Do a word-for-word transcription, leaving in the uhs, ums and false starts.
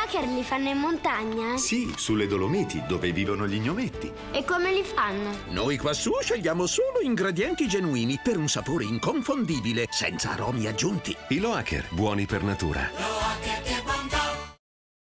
Loacker li fanno in montagna? Sì, sulle Dolomiti, dove vivono gli gnometti. E come li fanno? Noi quassù scegliamo solo ingredienti genuini per un sapore inconfondibile, senza aromi aggiunti. I Loacker, buoni per natura.